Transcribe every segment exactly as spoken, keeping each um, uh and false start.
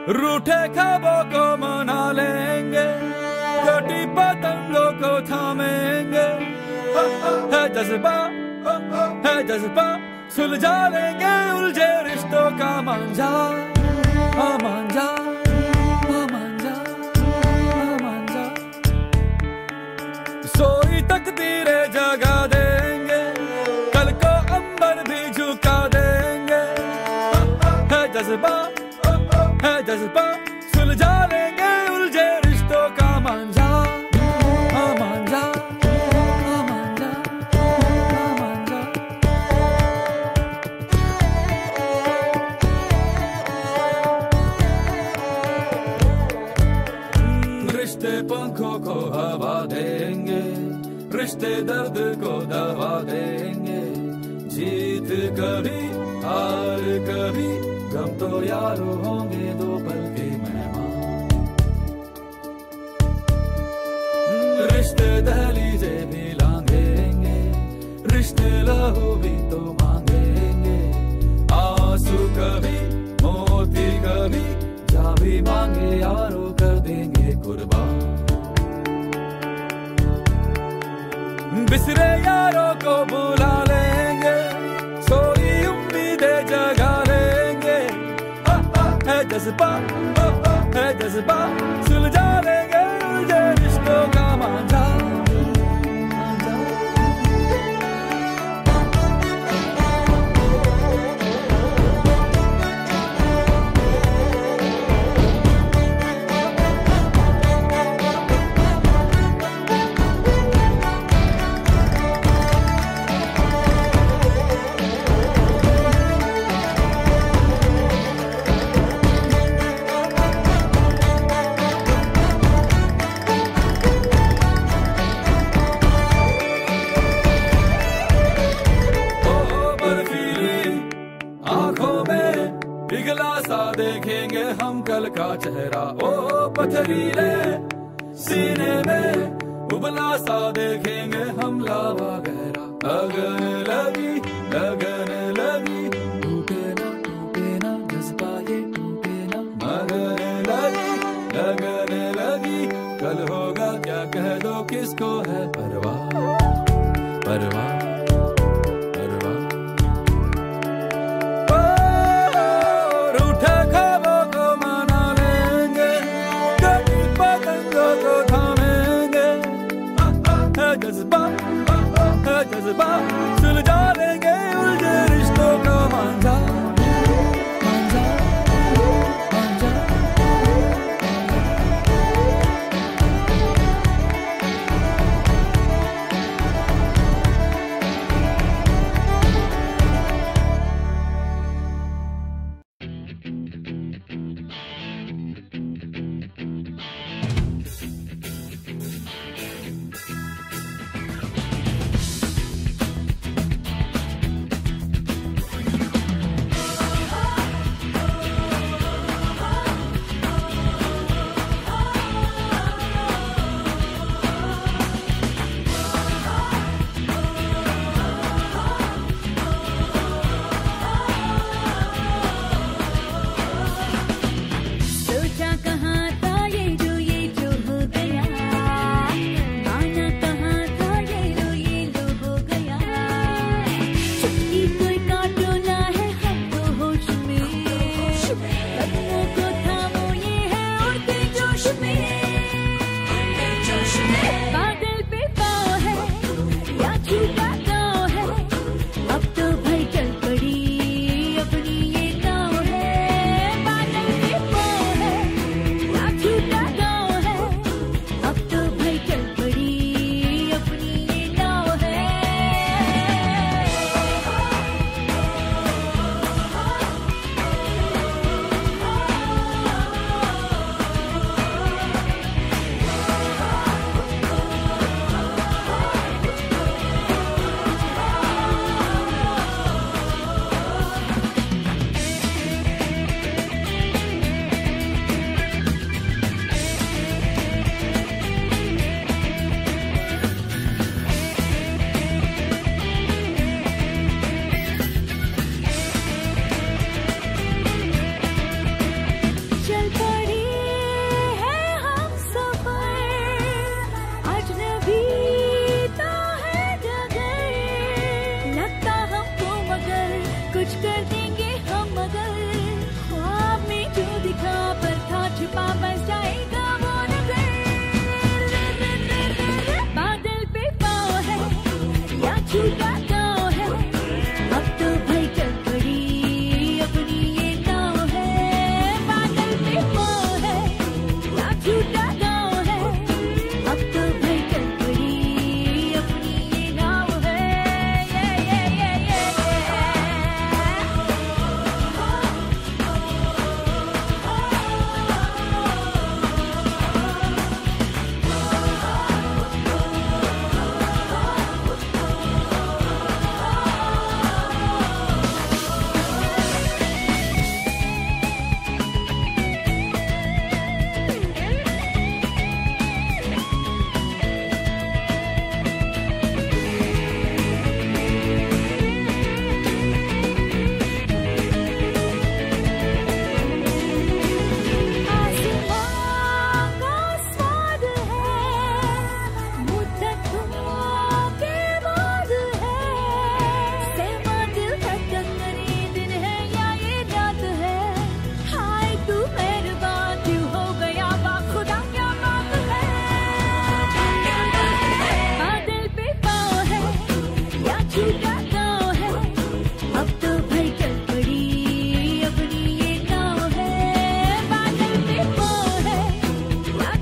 रूठे ख्वाबों को मना लेंगे, कटी पतंगों को थामेंगे। है जज्बा है जज्बा, सुलझा लेंगे उलझे रिश्तों का मांझा। हाँ मांझा, हाँ मांझा, हाँ मांझा। सोई तकदीरें जगा देंगे, कल को अंबर भी झुका देंगे। है जज्बा है जज्बा, सुलझा लेंगे उलझे रिश्तों का मांझा। हाँ मांझा, हाँ मांझा, हाँ मांझा। रिश्ते पंखों को हवा देंगे, रिश्ते दर्द को दवा देंगे। जीत कभी हार कभी, गम तो यारो होंगे दो पल के मेहमान। रिश्ते दहलीजे भी लांघेंगे, रिश्ते लहू भी तो मांगेंगे। आंसू कभी मोती कभी, जा भी मांगे यारो कर देंगे कुर्बान। बिसरे यारों को बुला लेंगे, सोई उम्मीदें जगा लेंगे। है जज्बा है जज्बा, सुलझा लेंगे उलझे रिश्तों का मांझा। पिघला सा देखेंगे हम कल का चेहरा। ओ पथरीले सीने में उबला सा देखेंगे हम लावा गहरा। लगन लगी लगन लगी, टूटे ना टूटे ना जज्बा ये टूटे ना। लगन लगी लगन लगी, कल होगा क्या कह दो किसको है परवाह परवाह। जज्बा है जज्बा, सुलझा लेंगे उलझे रिश्तों का मांझा। मांझा मांझा।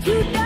You